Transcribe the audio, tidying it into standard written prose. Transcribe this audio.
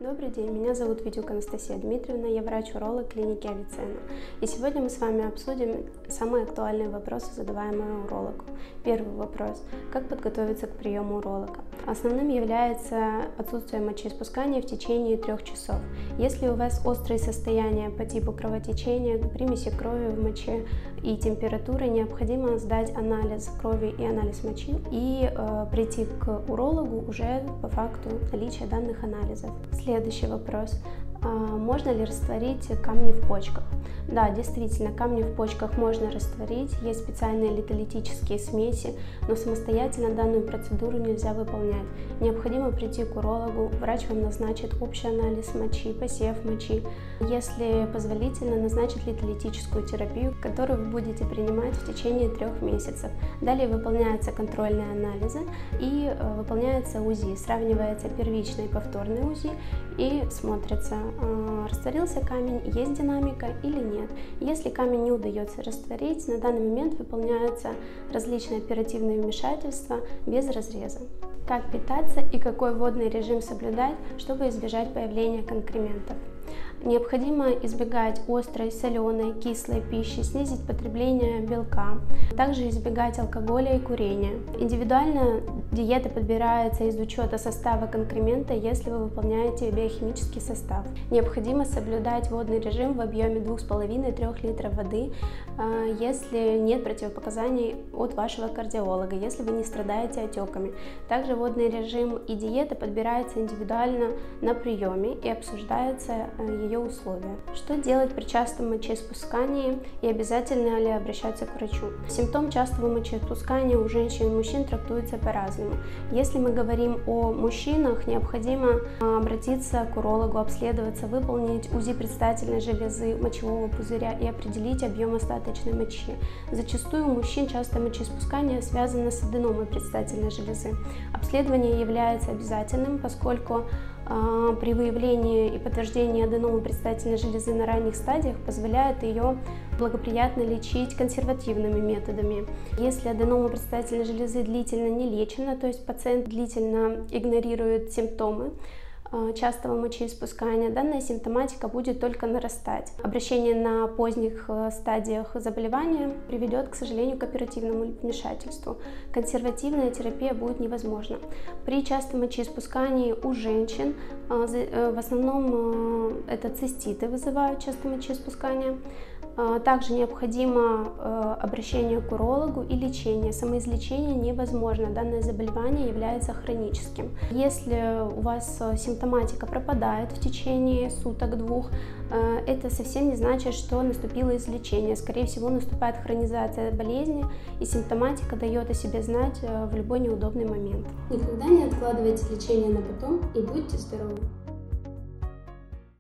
Добрый день, меня зовут Видюк Анастасия Дмитриевна, я врач-уролог клиники Авиценна. И сегодня мы с вами обсудим самые актуальные вопросы, задаваемые урологу. Первый вопрос. Как подготовиться к приему уролога? Основным является отсутствие мочеиспускания в течение 3 часов. Если у вас острые состояния по типу кровотечения, примеси крови в моче и температуры, необходимо сдать анализ крови и анализ мочи и прийти к урологу уже по факту наличия данных анализов. Следующий вопрос. Можно ли растворить камни в почках? Да, действительно, камни в почках можно растворить, есть специальные литолитические смеси, но самостоятельно данную процедуру нельзя выполнять. Необходимо прийти к урологу, врач вам назначит общий анализ мочи, посев мочи. Если позволительно, назначит литолитическую терапию, которую вы будете принимать в течение 3 месяцев. Далее выполняются контрольные анализы и выполняется УЗИ, сравнивается первичный и повторный УЗИ и смотрится, растворился камень, есть динамика или нет. Если камень не удается растворить, на данный момент выполняются различные оперативные вмешательства без разреза. Как питаться и какой водный режим соблюдать, чтобы избежать появления конкрементов? Необходимо избегать острой, соленой, кислой пищи, снизить потребление белка, также избегать алкоголя и курения. Индивидуально диета подбирается из учета состава конкремента, если вы выполняете биохимический состав. Необходимо соблюдать водный режим в объеме 2,5-3 литров воды, если нет противопоказаний от вашего кардиолога, если вы не страдаете отеками. Также водный режим и диета подбирается индивидуально на приеме и обсуждается ее условия. Что делать при частом мочеиспускании и обязательно ли обращаться к врачу? Симптом частого мочеиспускания у женщин и мужчин трактуется по-разному. Если мы говорим о мужчинах, необходимо обратиться к урологу, обследоваться, выполнить УЗИ предстательной железы, мочевого пузыря и определить объем остаточной мочи. Зачастую у мужчин частое мочеиспускание связано с аденомой предстательной железы. Обследование является обязательным, поскольку при выявлении и подтверждении аденомы предстательной железы на ранних стадиях позволяет ее благоприятно лечить консервативными методами. Если аденома предстательной железы длительно не лечена, то есть пациент длительно игнорирует симптомы частого мочеиспускания, данная симптоматика будет только нарастать. Обращение на поздних стадиях заболевания приведет, к сожалению, к оперативному вмешательству. Консервативная терапия будет невозможна. При частом мочеиспускании у женщин в основном это циститы вызывают частое мочеиспускание. Также необходимо обращение к урологу и лечение. Самоизлечение невозможно, данное заболевание является хроническим. Если у вас симптоматика пропадает в течение суток-двух, это совсем не значит, что наступило излечение. Скорее всего, наступает хронизация болезни, и симптоматика дает о себе знать в любой неудобный момент. Никогда не откладывайте лечение на потом и будьте здоровы!